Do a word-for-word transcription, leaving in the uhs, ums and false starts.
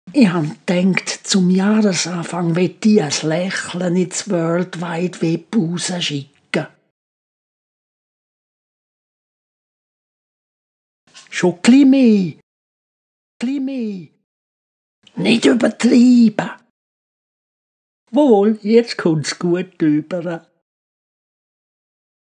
Ich habe gedacht, zum Jahresanfang möchte ich ein Lächeln ins World Wide Web rausschicken. Schon ein bisschen mehr. Ein bisschen mehr. Nicht übertreiben. Wohl, jetzt kommt's gut über.